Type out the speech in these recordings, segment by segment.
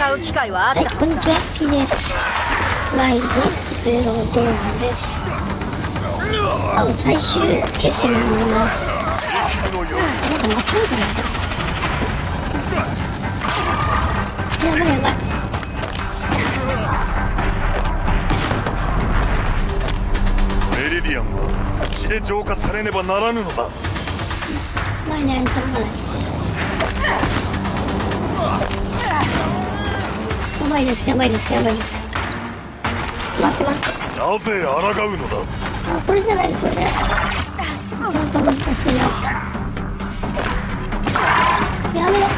戦う機会はあった。 はい、こんにちは、P です。ライズゼロドーンです。最終決戦になります。なんか間違えたな。やばいやばい。 メリディアンは血で浄化されねばならぬのだ。 ないない、頼まない。やばいです、やばいです、やばいです。待って待って。 なぜ抗うのだ。 あ、これじゃない、これじゃない。なんか難しいな。やめろ。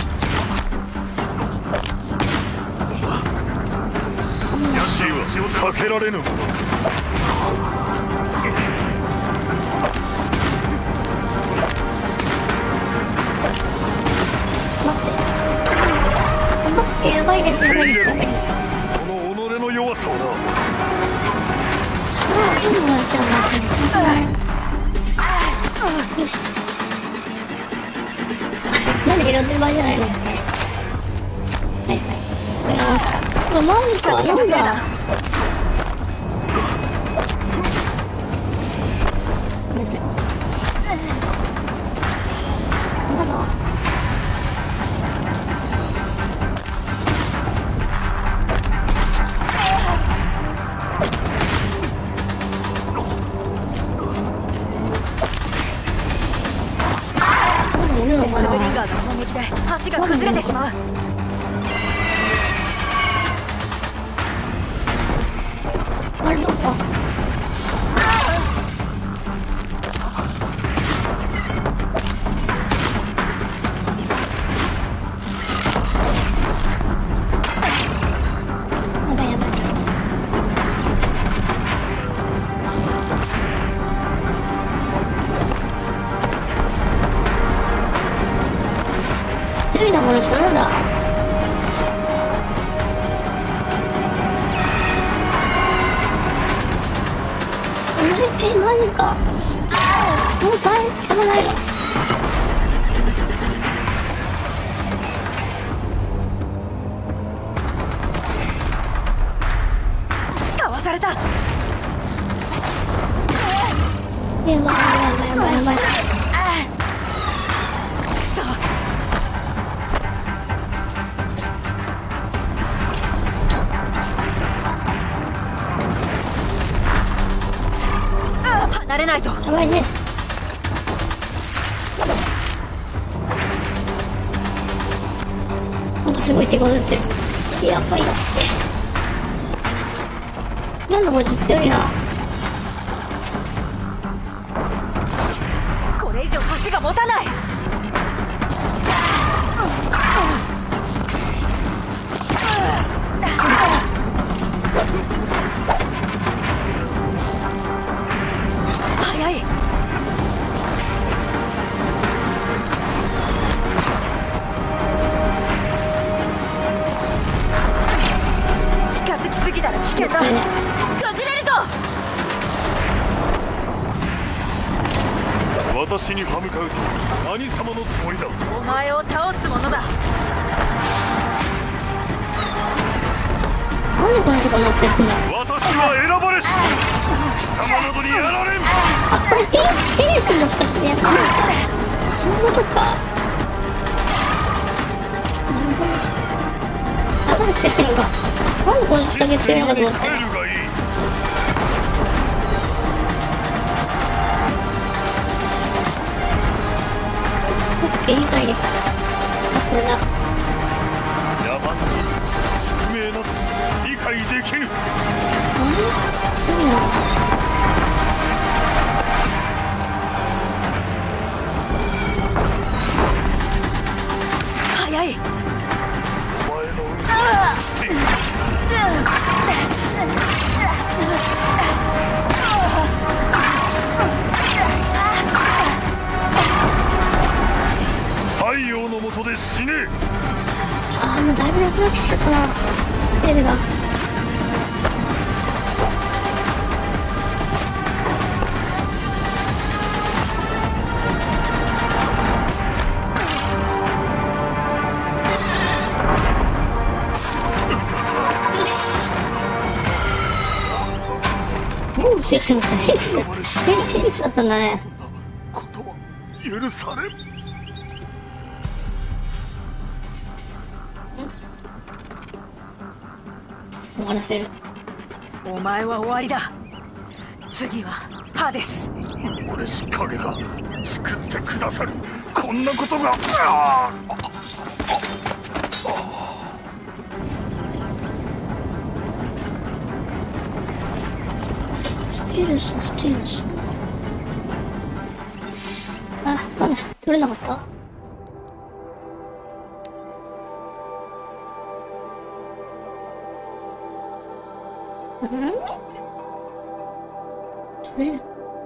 死は避けられぬもの。 待って、やばいです、やばいです、やばいです。 その己の弱さをな。 そうなんですよ、よし。なんで拾ってる場合じゃないの。はいはい。これマジか、なんだ。まだ。 スブリンガーの攻撃で橋が崩れてしまう。 あれどこか。やばいやばい。強いな、この人なんだ。マジか。もう危ないわ。 かわされた。 やばいやばいやばいやばい。 くそ。離れないと。 やばいです。なんかすごい手こずってる。やばいって。なんだこいつ強いな。 これ以上橋が持たない。早い。近づきすぎたら危険だ。崩れるぞ。 私に歯向かうと何様のつもりだ。 お前を倒すものだ。 なんでこれとか乗ってるんだ。 私は選ばれし貴様などにやられん。 あ、これピレスもしかしてやったのか。そういうことか。なるほど。だから強いのか。なんでこれだけ強いのかと思ったら。 がいい。 オッケー、理解できた。あ、これだ。 山宿命など理解できぬ。 あれそうなの。 早い。 お前の運命を尽くしている。太陽の下で死ね。 あー、もうだいぶなくなってきちゃったな。ページが。 強くなった。ヘリクスだったんだね。 ことは許されん。 終わらせる。 お前は終わりだ。次はハデス。 俺し影が作ってくださるこんなことが。 ステルス。あ、なんだ、取れなかった。取れる。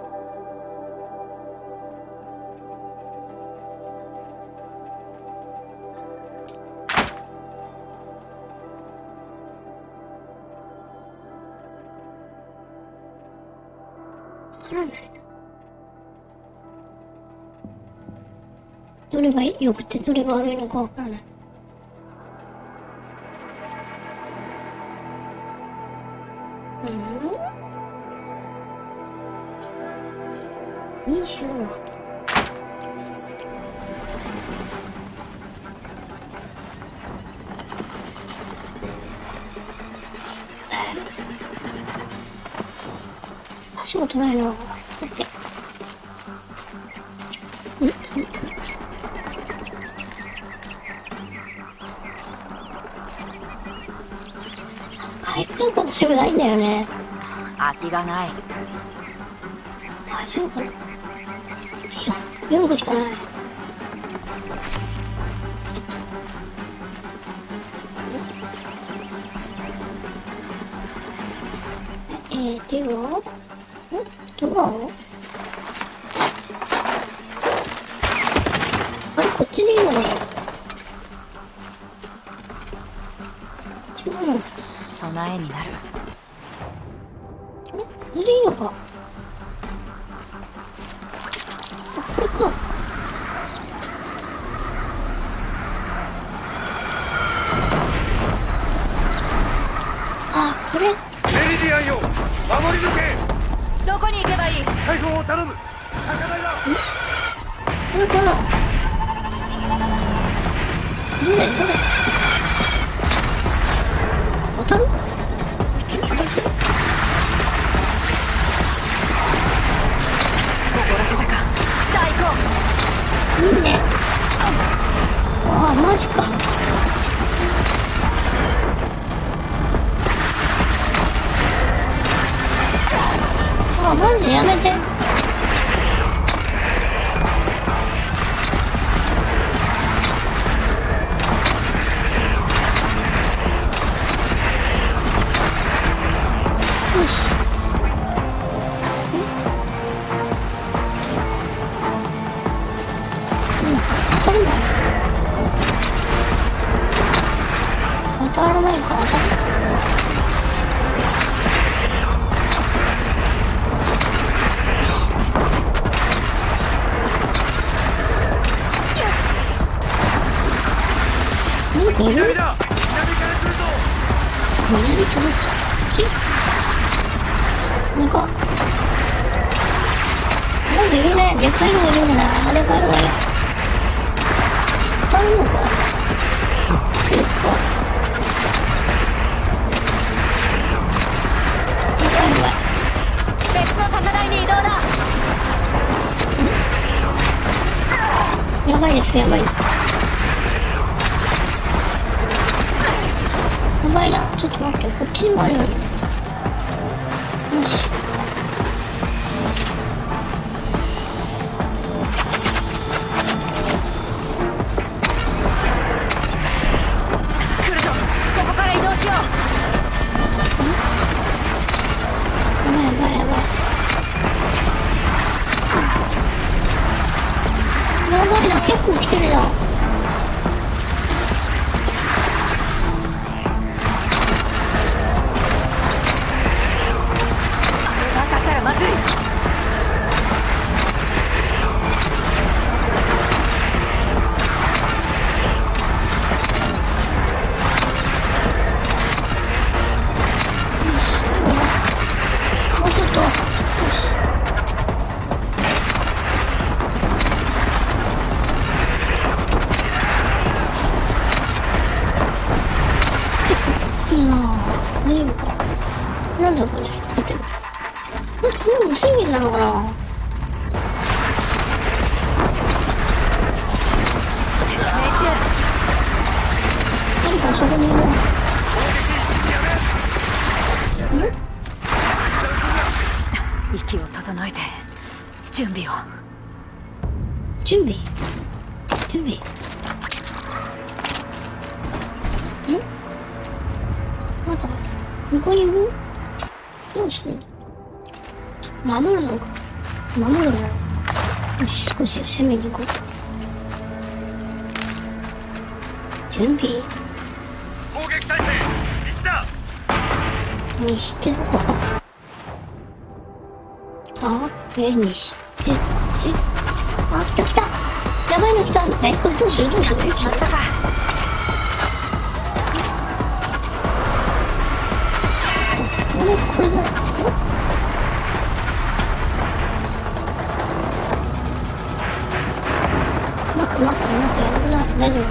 どれが良くてどれが悪いのかわからない。25。足元ないな。回復ことセブないんだよね。 空きがない。 大丈夫かな。いや、4個しかない。ではドアをあれ、こっちでいいのかな。違うの。 備えになる。 これでいいのか。あ、これか。あ、これ。 メリディアンよ、守り抜け。 どこに行けばいい？ 解放を頼む。高台だ。 これかな。どれ当たる？ 怒らせたか。最高。 いいね。ああ、マジか。あ、マジでやめて。よし。当たるの？当たらないか。当たる。なんかいる？ 南から来るぞ。 南からなんかいるね。でかいのがいるんだな。でかいのがいる。当たるのか。結構別の高台に移動だ。 やばいです。やばいです。やばいな。ちょっと待って。こっちにもあるよね。よし。 来るぞ。ここから移動しよう。 やばい。やばいな。結構来てるじゃん。 当たったらまずい。 もうちょっと。 いなぁ。大丈夫か。なんだこれ、立ってる。これ、この無制限なのかな。誰かあそこにいるな。 息を整えて準備を。 準備まだ向こうにいる。どうするの。守るのか。よし、少し攻めに行こう。準備攻撃態勢一だ。 にしてるか。にしてこっち。来た。やばいの来た。これどうしよう。 まったか。 これだ。待って、やばくない。大丈夫。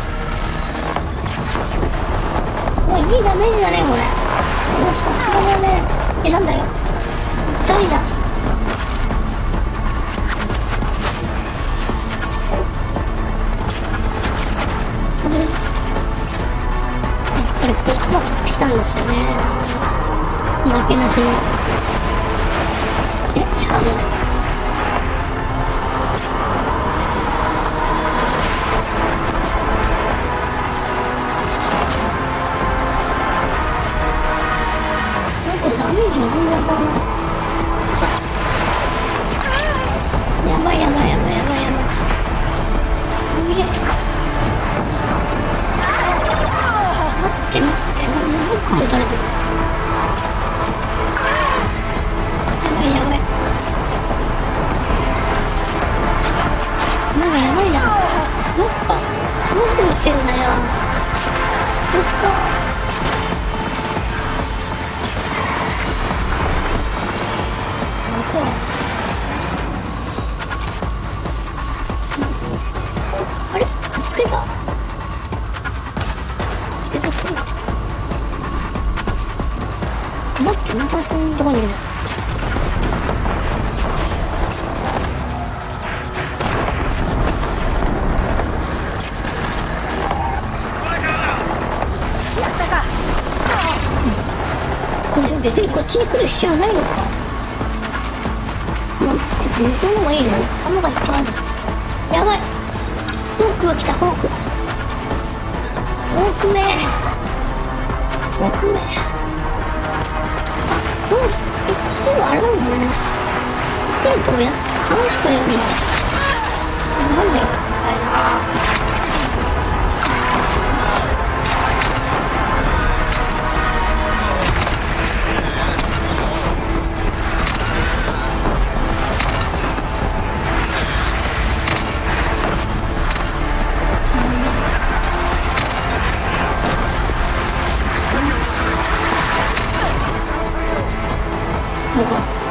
いいダメージだね、これ。さすがだね。なんだよ。誰だ。やっぱりこれ、カバちょっと来たんですよね。負けなしに。しかも。ダメージが全然当たらない。やばい。見れ。待って。なんか撃たれてる。やばい。なんかやばいな。どこ行ってんだよ。こっちか。あれつけた待って、またそんなとこにいる。 やったか。 これ別にこっちに来る必要ないのか。ちょっと向こうの方がいいの。弾がいっぱいある。やばい。フォークが来た。フォーク目。あれなんだね。来ると話してくれるんだ。なんだよ。なんか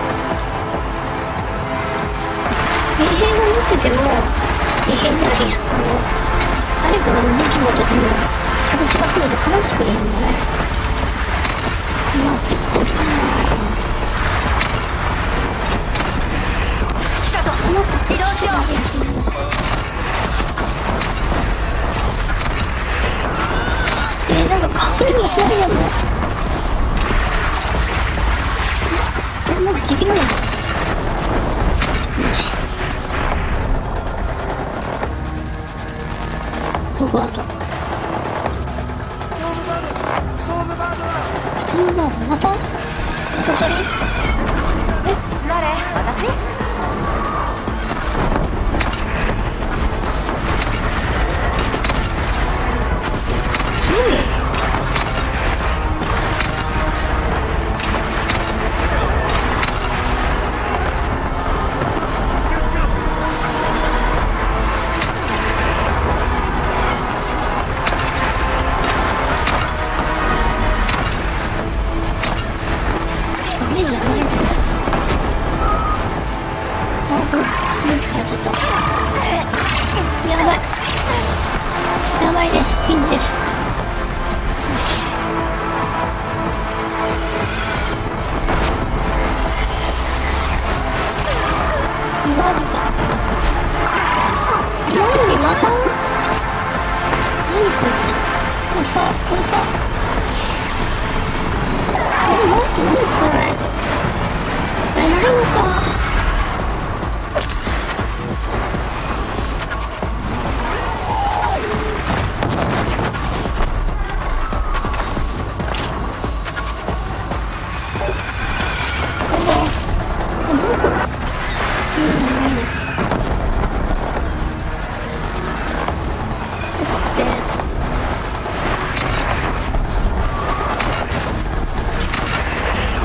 異変が持ってても異変じゃないや。誰かが動き持ってても私が来ると話してくれるんだね。結構来たな。 来たぞ。移動しよう。 なんか隠れもしないやつ。なんか敵なんだ。どこだった？ストームバードまた鳥？ 誰？私？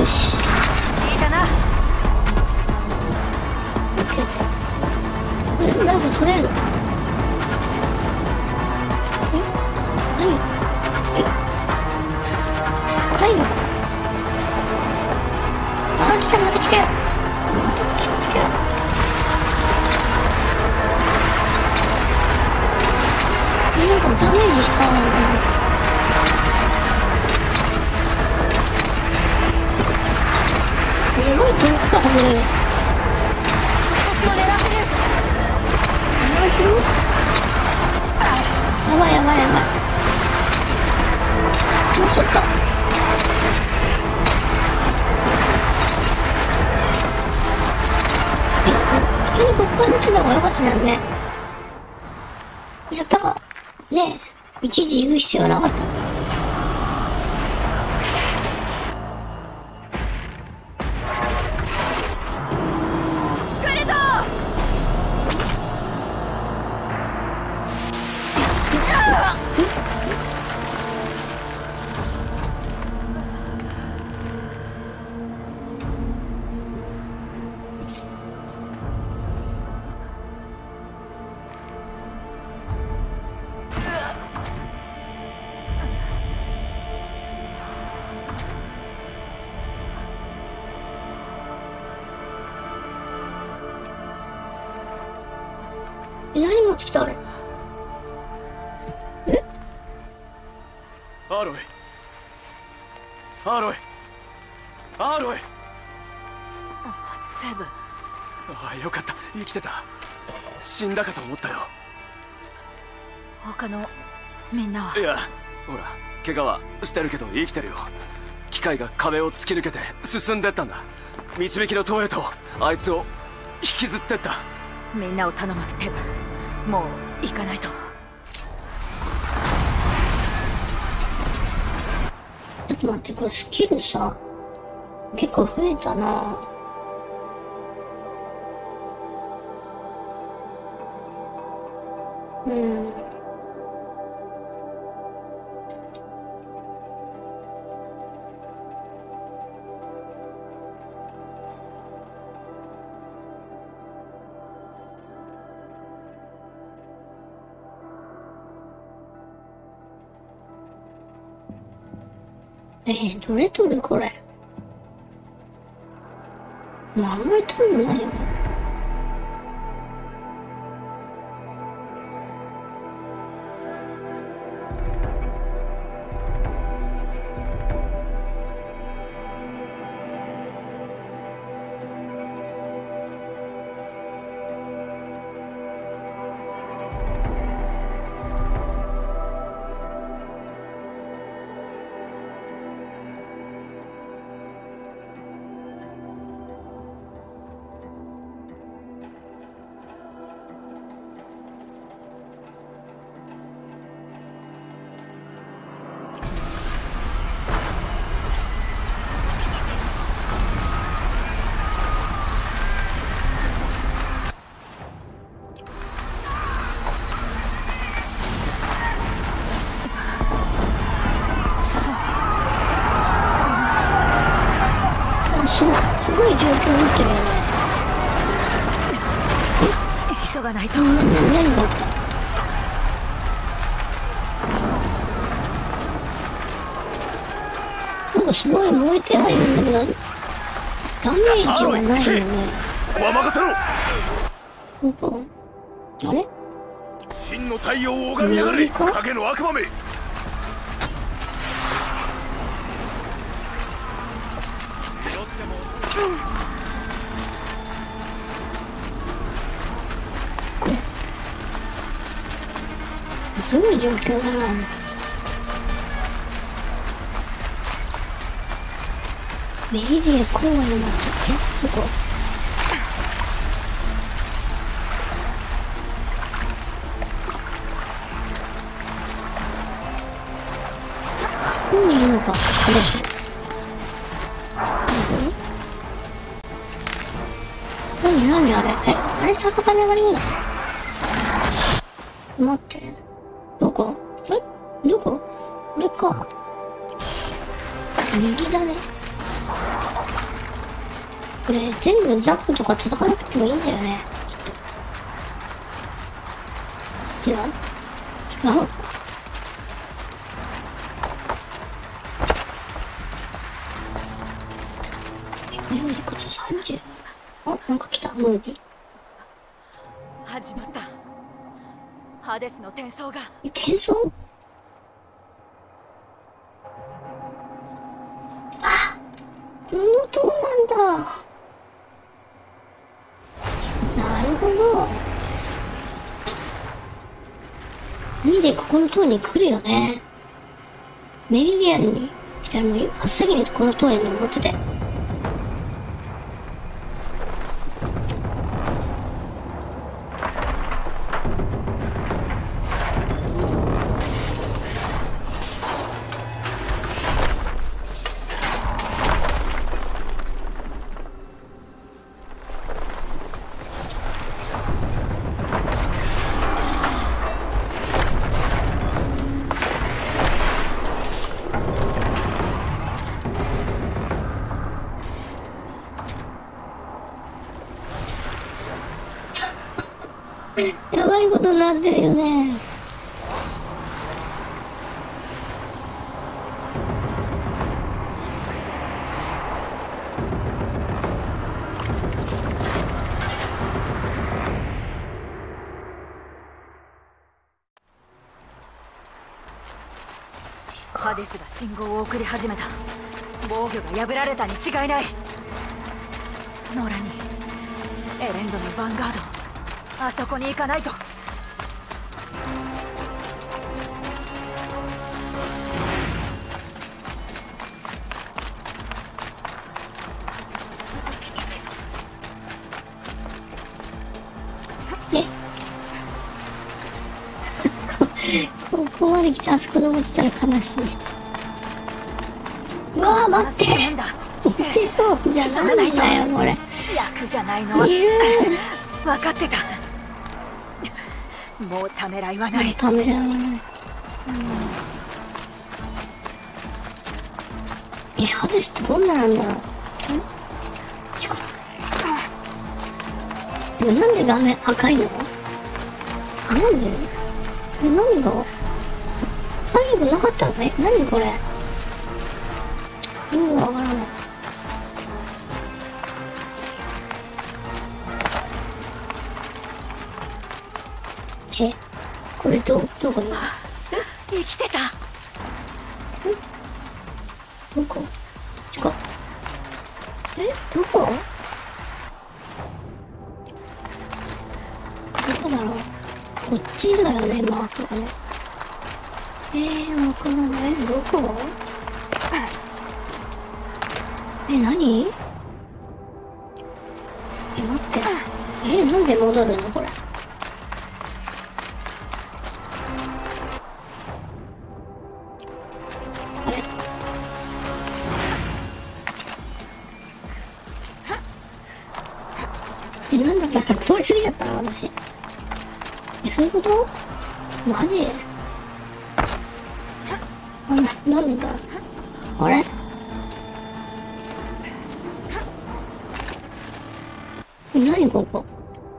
し。 聞いたな。 オッケーオッケー。なんか取れる。何のあー、来た、また来たよ。また来たよ。なんかダメージしたんだね。すごい遠くから外れる。 私を狙ってる。 やばいやばいやばい。もうちょっと。普通にこっから撃つのが良かったじゃんね。やったか。ねえ、一時言う必要なかった。 来るぞ。 何持ってきたあれ。 アロイ、アロイ、アロイ。 テブ、 ああ、よかった、生きてた。死んだかと思ったよ。 他のみんなは。 いや、ほら、怪我はしてるけど生きてるよ。機械が壁を突き抜けて進んでったんだ。導きの塔へとあいつを引きずってった。 みんなを頼む、テブ。もう行かないと。 ちょっと待って、これスキルさ、結構増えたな。どれ取るこれ。もうあんまり取るのないよね。すごい状況になってるよね。 急がないと。 何がなんかすごい燃えてはいるんだけど、ダメージはないよね。 ここは任せろ。 なんか、あれ真の太陽を拝みやがれ、影の悪魔め。 すごい状況だな。メリディア公園になってどこ？ここにいるのか、何あれ？あれ戦い上がりなの？待って。どこ？どこ？これか。右だね。 これ全部ザクとか叩かなくてもいいんだよね、きっと。違う？違う？メロディコツ30。あ、なんか来た、ムービー。 始まった。ハデスの転送が。 転送？あ、この塔なんだ。なるほど。2でここの塔に来るよね。メリディアンに来たらもう真っ先にこの塔に登ってて。やばいことになってるよね。 ハデスが信号を送り始めた。防御が破られたに違いない。ノラにエレンドのヴァンガード、あそこに行かないと。 ねここまで来てあそこ登ってたら悲しいね。うわー、待って、起きそうじゃないんだよこれ。 役じゃないのはいる。 分かってた。もうためらいはない。 ためらいはない。ハデスってどんななんだろう。なんで画面赤いの？なんで？何が？体力なかったの？何これ？意味がわからない。これどこに？ 生きてた。 どこ？どこ？どこ？どこだろう？こっちだよね、マークがね。わからない。どこ？何？待って。なんで戻るのこれ。なんだったか通り過ぎちゃったな、私。そういうこと？マジ？なんでだ？あれ？何ここ？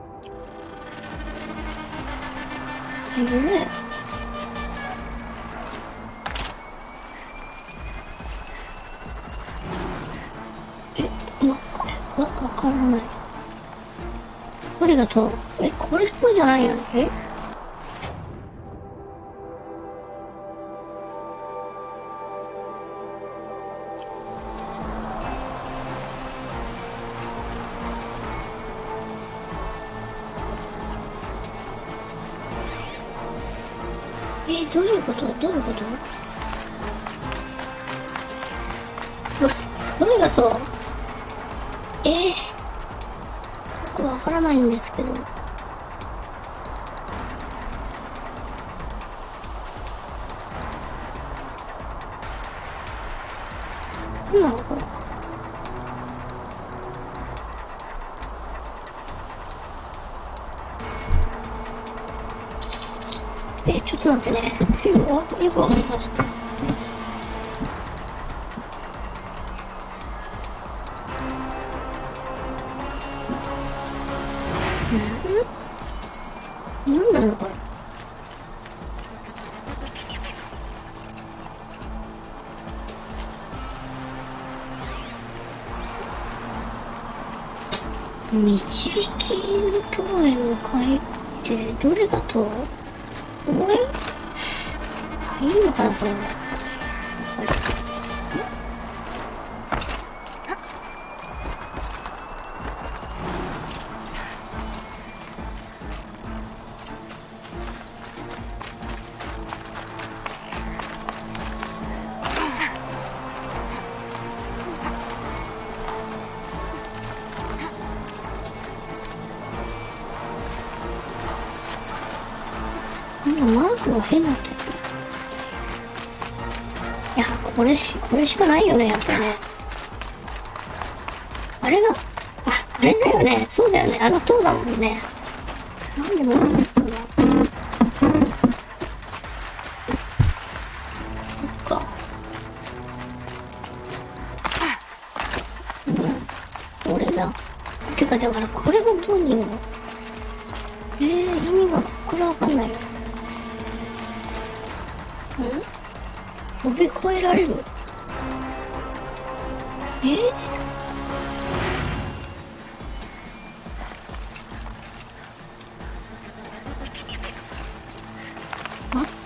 どれ？わからない。ありがとう。これっぽいじゃないよね。どういうこと？どういうこと？ありがとう。僕わからないんですけど。なんなのこれ。ちょっと待ってね。よくわかりました。 導きの塔へ向かいってどれが塔？これいいのかなこれは。マークが変なって。いや、これしかないよね、やっぱりね。あれが、あれだよね。そうだよね。あの塔だもんね。なんでもなんだろうな。そっか。これだ。てか、だからこれがどうにも。意味がこれわかんないよ。飛び越えられる？待って。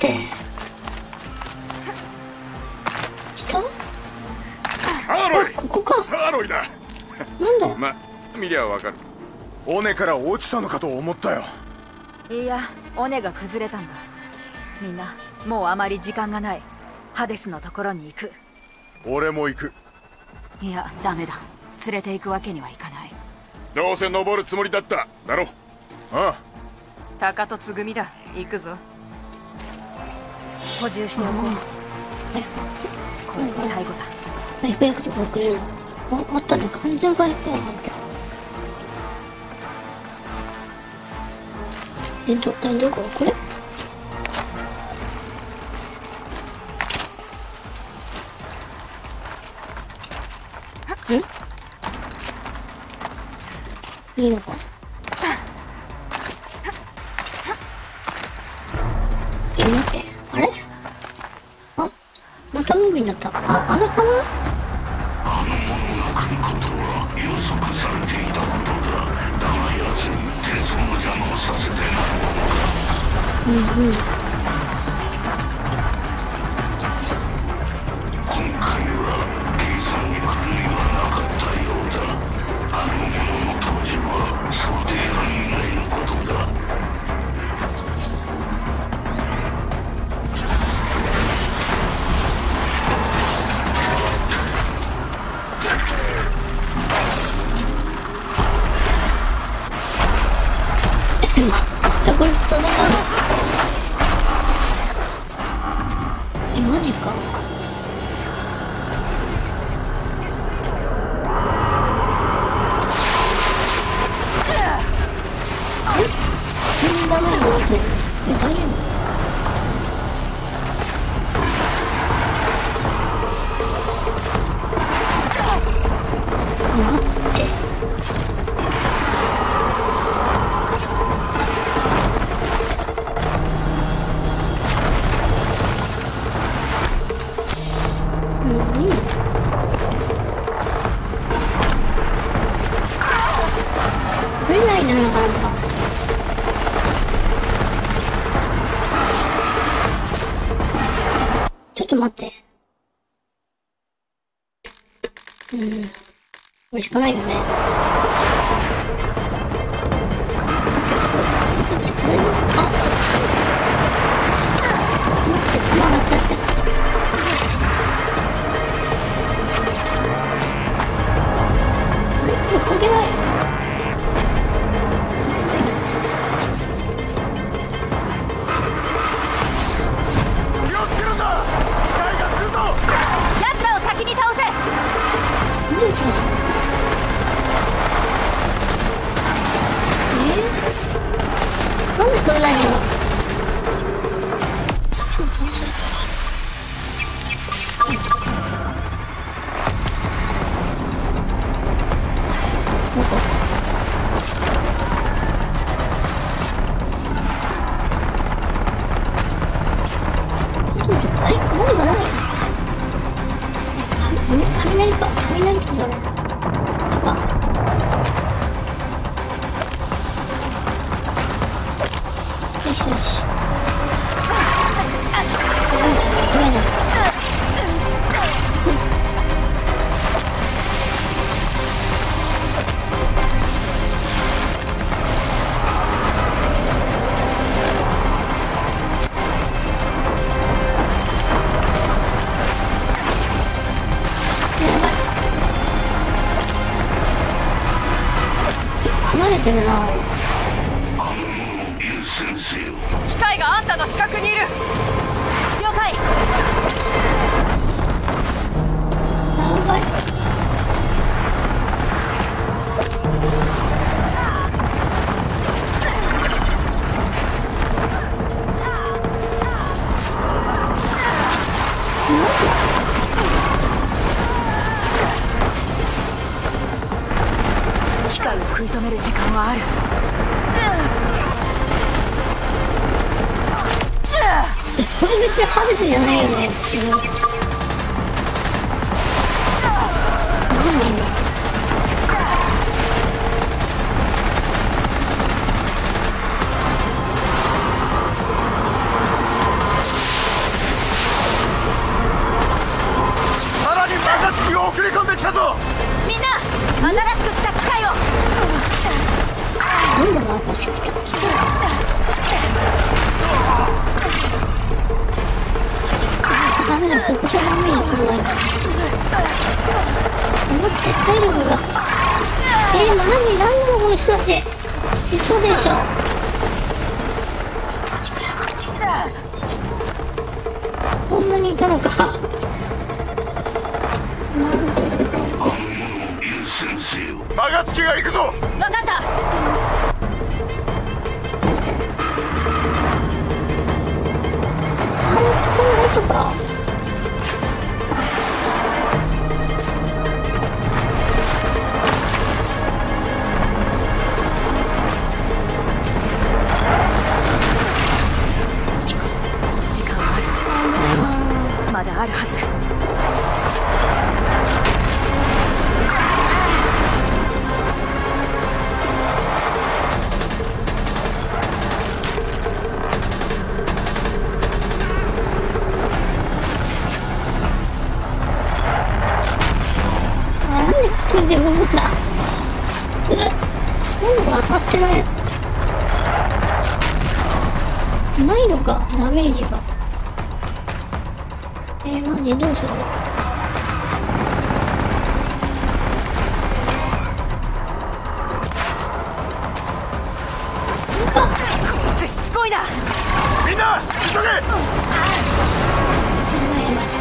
下？ アロイ！ ここか。 アロイだ。 なんだ？ ま、見りゃわかる。尾根から落ちたのかと思ったよ。 いや、尾根が崩れたんだ。みんなもうあまり時間がない。ハデスのところに行く。 俺も行く。 いや、ダメだ。連れて行くわけにはいかない。 どうせ登るつもりだっただろ。ああ、 鷹とつぐみだ。行くぞ。補充しておこう。これで最後だ。 回復薬とかくれるの？あったね。完全回復薬なんだ。どこ？これ？いいのか？待って。あれ？あ、また海になった。あれかな？ あの者が来ることは予測されていたことだ。だが奴に手相の邪魔をさせてな。今回は計算に狂いはなかったようだ。あの者の当時は想定範囲内のことだ。 これ人だからマジか。そんなダメなの？大丈夫？待って。ちょっと待って。これしかないよね。あ、こっち。待って、弾が2つ。これ関係ない。なんで取れないの？何がない？雷かだろうか。 離れてるな。 あの者を優先せよ。 機械があんたの近くにいる。了解。 やばい。 機械を食い止める時間はある。 これ別にハブスじゃないよね。何なんだ。 さらに爆発機を送り込んできたぞ。 みんな新しく来た機械を。 なんだろう、私来た。ダメだ、ここじゃダメだ、これ。待って、体力が。何のこの人たち。嘘でしょ。こんなにいたのか。 あの者を優先せよ。 爆発機が行くぞ。 わかった。 この音か。 時間はある。まだあるはず。 なんで作ってるんだ。温度が当たってない。ないのか、ダメージが。マジどうする。 しつこいな。 みんな急げ。 やばいやばい。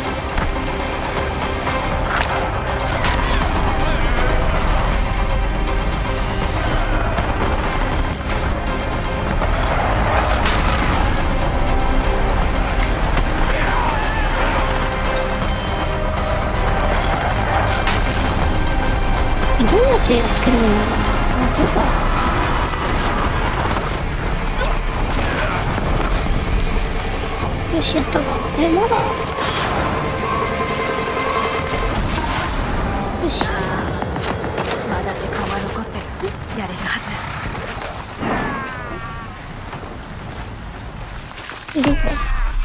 どうやってつけるの？あ、そうか。よし、やったか。まだ。よし。 まだ時間は残ってる。やれるはず。 入れろ。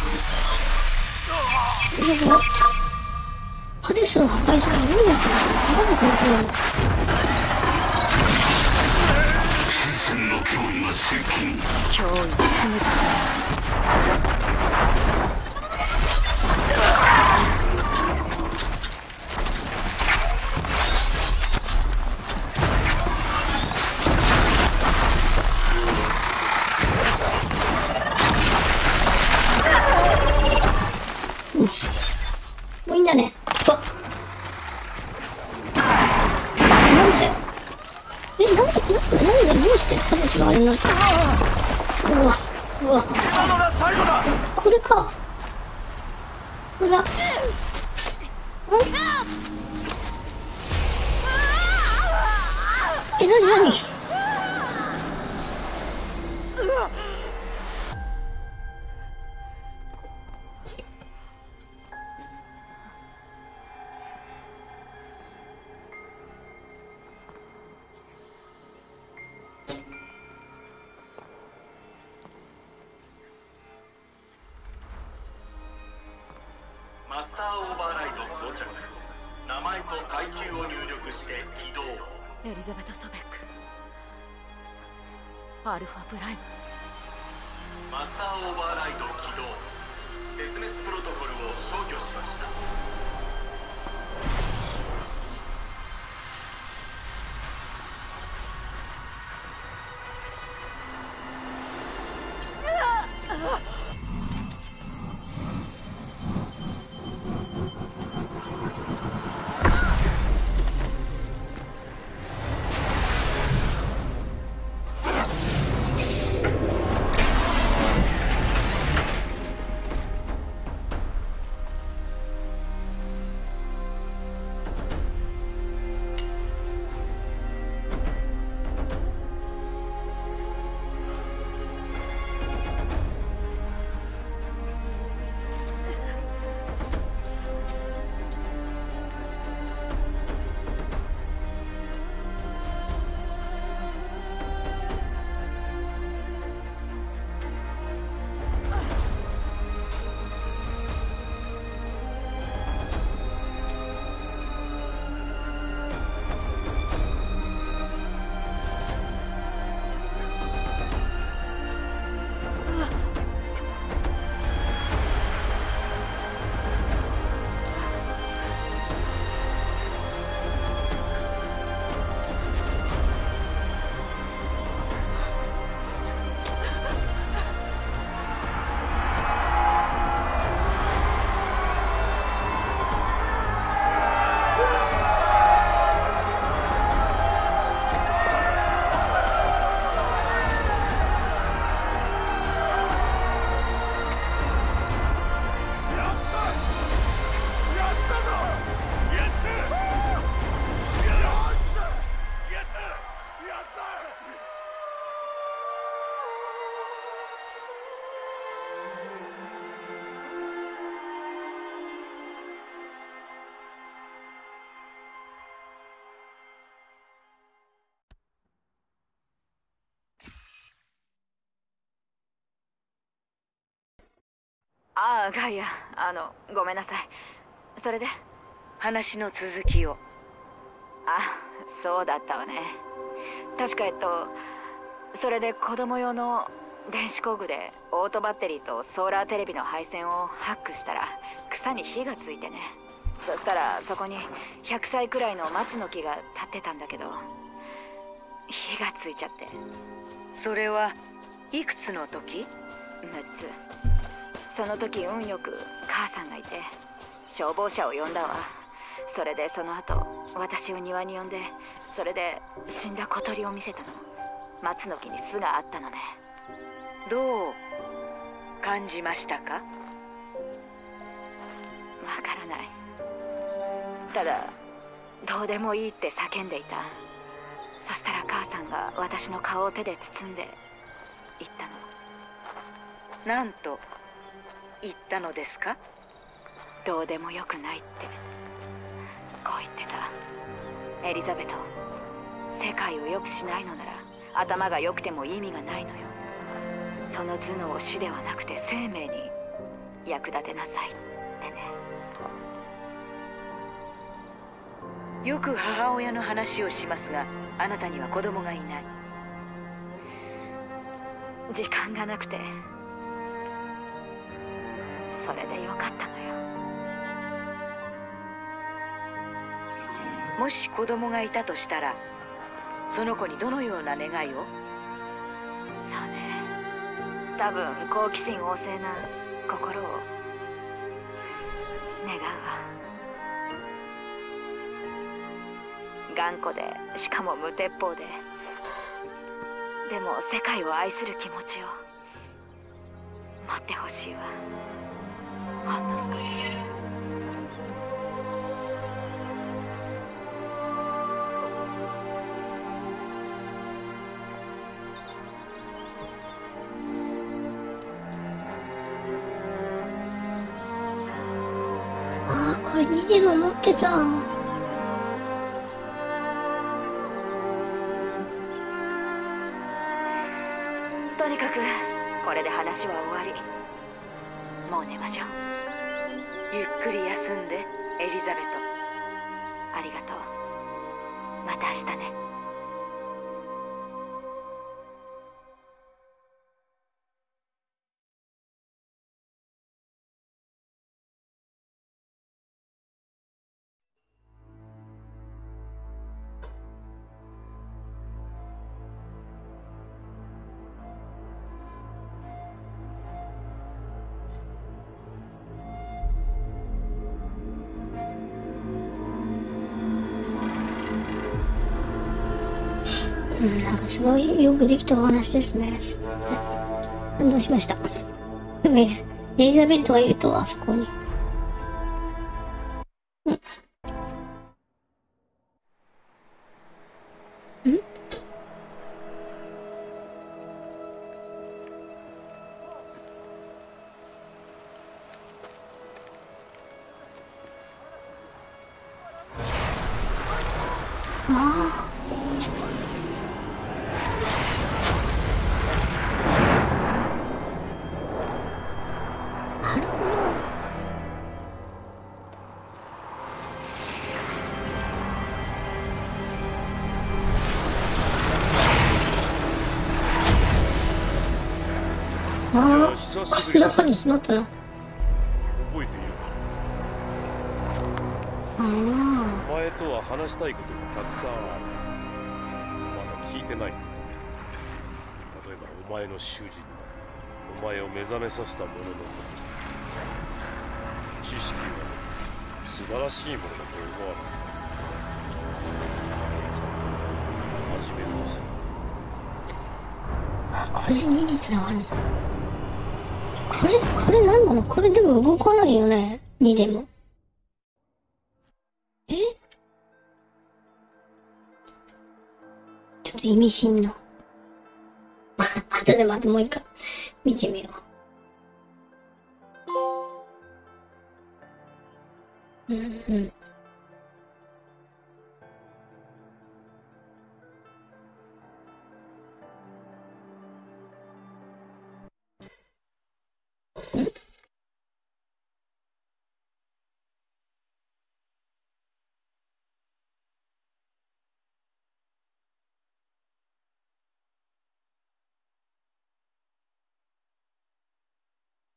入れろ。ハデスを破壊する。何やってんの？なんでこれ来るの？ システムの脅威が接近。 脅威を詰めた。 もういいんだね。なんだよ。なんでどうしてハデスがあれになったの？うわ。 今のが最後だ。 これか。これだ。何マスターオーバーライト装着。名前と階級を入力して起動。 エリザベト・ソベック、アルファプライム。 マスターオーバーライト起動。絶滅プロトコルを消去しました。 ああ、ガイア、ごめんなさい。それで話の続きを。 そうだったわね。確かそれで子供用の電子工具でオートバッテリーとソーラーテレビの配線をハックしたら草に火がついてね。そしたらそこに100歳くらいの松の木が立ってたんだけど、火がついちゃって。 それはいくつの時？ 6 つ。その時運よく母さんがいて消防車を呼んだわ。それでその後私を庭に呼んで、それで死んだ小鳥を見せたの。松の木に巣があったのね。 どう感じましたか？ わからない。ただどうでもいいって叫んでいた。そしたら母さんが私の顔を手で包んで言ったの。 なんと言ったのですか？ どうでもよくないってこう言ってた。エリザベト、世界を良くしないのなら頭が良くても意味がないのよ。その頭脳を死ではなくて生命に役立てなさいってね。 よく母親の話をしますが、あなたには子供がいない。 時間がなくて、それでよかったのよ。 もし子供がいたとしたら、その子にどのような願いを？ そうね、多分好奇心旺盛な心を願うわ。頑固で、しかも無鉄砲で、でも世界を愛する気持ちを持ってほしいわ。ほんの少し。 これ2でも持ってた。 とにかくこれで話は終わり。もう寝ましょう。 ゆっくり休んで、エリザベト。 ありがとう。また明日ね。 なんかすごいよくできたお話ですね。どうしました？エリザベットがいると、あそこに。中にしまったな。 覚えているか？お前とは話したいことがたくさんある。まだ聞いてないこと。例えばお前の主人、お前を目覚めさせたもののこと。知識は素晴らしいものだと思わない。始めます。 これで2につながるの？これ何なの？これでも動かないよね。2でも。ちょっと意味深な。後でまたもう一回見てみよう。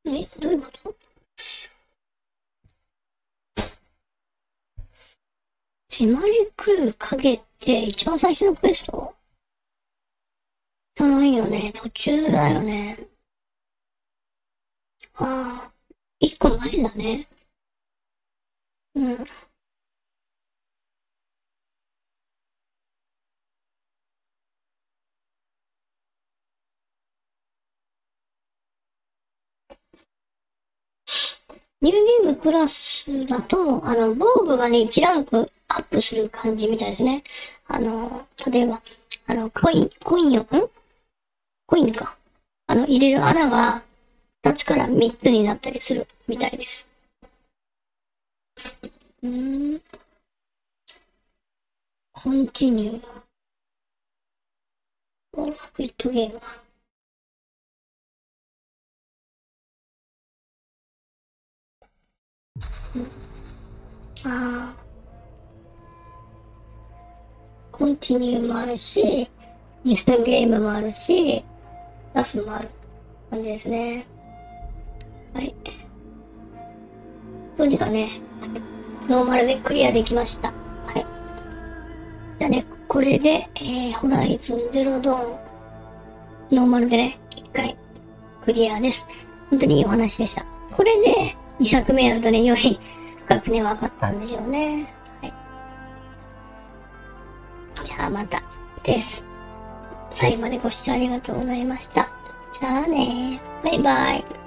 どういうこと？迫り来る影って一番最初のクエスト？じゃないよね。途中だよね。ああ、一個前だね。うん。ニューゲームプラスだと、防具がね、1ランクアップする感じみたいですね。例えば、コインか。入れる穴が2つから3つになったりするみたいです。コンティニュー。クイットゲーム。コンティニューもあるし、ニューゲームもあるし、ラスもある感じですね。はい。どうにかね、ノーマルでクリアできました。はい。じゃあね、これで、ホライズンゼロドーン、ノーマルでね、1回クリアです。本当にいいお話でした。これで、2作目やるとね、より深くね、分かったんでしょうね。はい。じゃあまたです。最後までご視聴ありがとうございました。じゃあね。バイバイ。